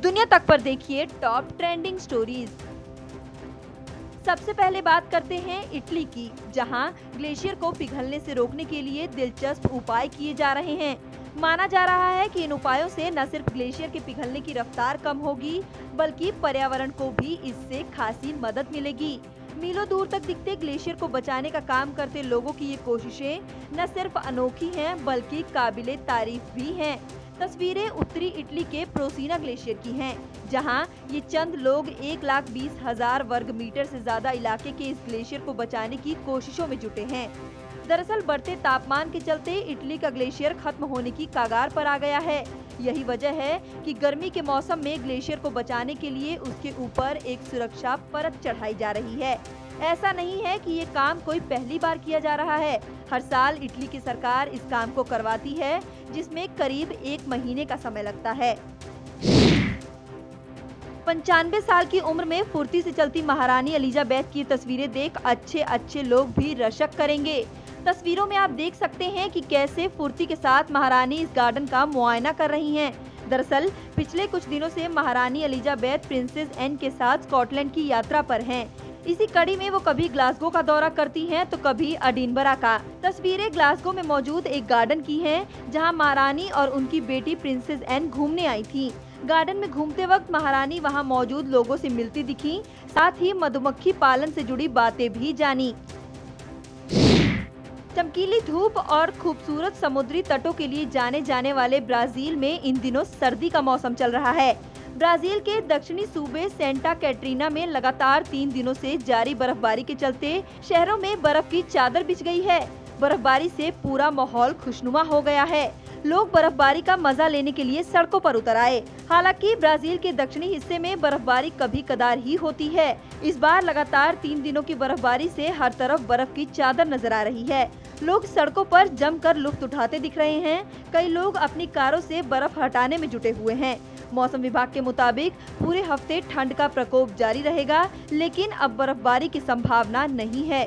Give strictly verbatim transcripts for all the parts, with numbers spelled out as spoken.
दुनिया तक पर देखिए टॉप ट्रेंडिंग स्टोरीज। सबसे पहले बात करते हैं इटली की, जहां ग्लेशियर को पिघलने से रोकने के लिए दिलचस्प उपाय किए जा रहे हैं। माना जा रहा है कि इन उपायों से न सिर्फ ग्लेशियर के पिघलने की रफ्तार कम होगी, बल्कि पर्यावरण को भी इससे खासी मदद मिलेगी। मीलों दूर तक दिखते ग्लेशियर को बचाने का काम करते लोगों की ये कोशिशें न सिर्फ अनोखी हैं, बल्कि काबिले तारीफ भी हैं। तस्वीरें उत्तरी इटली के प्रोसीना ग्लेशियर की हैं, जहां ये चंद लोग एक लाख बीस हजार वर्ग मीटर से ज्यादा इलाके के इस ग्लेशियर को बचाने की कोशिशों में जुटे हैं। दरअसल बढ़ते तापमान के चलते इटली का ग्लेशियर खत्म होने की कगार पर आ गया है। यही वजह है कि गर्मी के मौसम में ग्लेशियर को बचाने के लिए उसके ऊपर एक सुरक्षा परत चढ़ाई जा रही है। ऐसा नहीं है कि ये काम कोई पहली बार किया जा रहा है। हर साल इटली की सरकार इस काम को करवाती है, जिसमें करीब एक महीने का समय लगता है। पंचानवे साल की उम्र में फुर्ती से चलती महारानी एलिजाबेथ की तस्वीरें देख अच्छे अच्छे लोग भी रशक करेंगे। तस्वीरों में आप देख सकते हैं कि कैसे फुर्ती के साथ महारानी इस गार्डन का मुआयना कर रही हैं। दरअसल पिछले कुछ दिनों से महारानी एलिजाबेथ प्रिंसेस एन के साथ स्कॉटलैंड की यात्रा पर हैं। इसी कड़ी में वो कभी ग्लासगो का दौरा करती हैं तो कभी एडिनबरा का। तस्वीरें ग्लासगो में मौजूद एक गार्डन की हैं, जहां महारानी और उनकी बेटी प्रिंसेस एन घूमने आई थीं। गार्डन में घूमते वक्त महारानी वहां मौजूद लोगों से मिलती दिखी, साथ ही मधुमक्खी पालन से जुड़ी बातें भी जानी। चमकीली धूप और खूबसूरत समुद्री तटों के लिए जाने जाने वाले ब्राजील में इन दिनों सर्दी का मौसम चल रहा है। ब्राजील के दक्षिणी सूबे सेंटा कैटरीना में लगातार तीन दिनों से जारी बर्फबारी के चलते शहरों में बर्फ की चादर बिछ गई है। बर्फबारी से पूरा माहौल खुशनुमा हो गया है। लोग बर्फबारी का मजा लेने के लिए सड़कों पर उतर आए। हालांकि ब्राजील के दक्षिणी हिस्से में बर्फबारी कभी कदार ही होती है। इस बार लगातार तीन दिनों की बर्फबारी से हर तरफ बर्फ की चादर नजर आ रही है। लोग सड़कों पर जमकर लुत्फ उठाते दिख रहे हैं। कई लोग अपनी कारों से बर्फ हटाने में जुटे हुए हैं। मौसम विभाग के मुताबिक पूरे हफ्ते ठंड का प्रकोप जारी रहेगा, लेकिन अब बर्फबारी की संभावना नहीं है।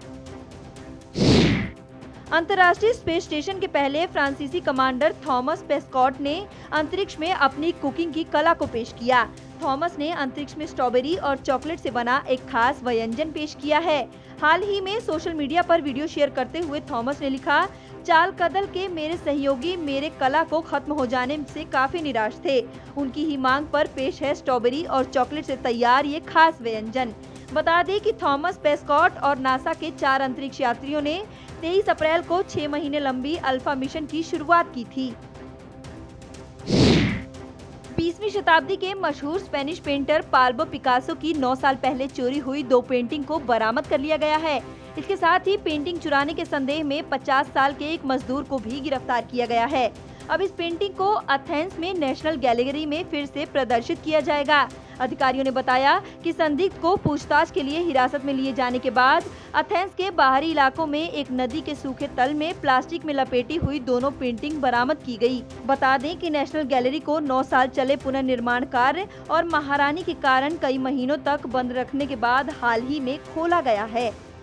अंतर्राष्ट्रीय स्पेस स्टेशन के पहले फ्रांसीसी कमांडर थॉमस पेस्कॉट ने अंतरिक्ष में अपनी कुकिंग की कला को पेश किया। थॉमस ने अंतरिक्ष में स्ट्रॉबेरी और चॉकलेट से बना एक खास व्यंजन पेश किया है। हाल ही में सोशल मीडिया पर वीडियो शेयर करते हुए थॉमस ने लिखा, चाल कदल के मेरे सहयोगी मेरे कला को खत्म हो जाने से काफी निराश थे। उनकी ही मांग पर पेश है स्ट्रॉबेरी और चॉकलेट से तैयार ये खास व्यंजन। बता दें कि थॉमस पेस्कॉट और नासा के चार अंतरिक्ष यात्रियों ने तेईस अप्रैल को छह महीने लंबी अल्फा मिशन की शुरुआत की थी। बीसवीं शताब्दी के मशहूर स्पेनिश पेंटर पाब्लो पिकासो की नौ साल पहले चोरी हुई दो पेंटिंग को बरामद कर लिया गया है। इसके साथ ही पेंटिंग चुराने के संदेह में पचास साल के एक मजदूर को भी गिरफ्तार किया गया है। अब इस पेंटिंग को एथेंस में नेशनल गैलरी में फिर से प्रदर्शित किया जाएगा। अधिकारियों ने बताया कि संदिग्ध को पूछताछ के लिए हिरासत में लिए जाने के बाद एथेंस के बाहरी इलाकों में एक नदी के सूखे तल में प्लास्टिक में लपेटी हुई दोनों पेंटिंग बरामद की गई। बता दें कि नेशनल गैलरी को नौ साल चले पुनर्निर्माण कार्य और महारानी के कारण कई महीनों तक बंद रखने के बाद हाल ही में खोला गया है।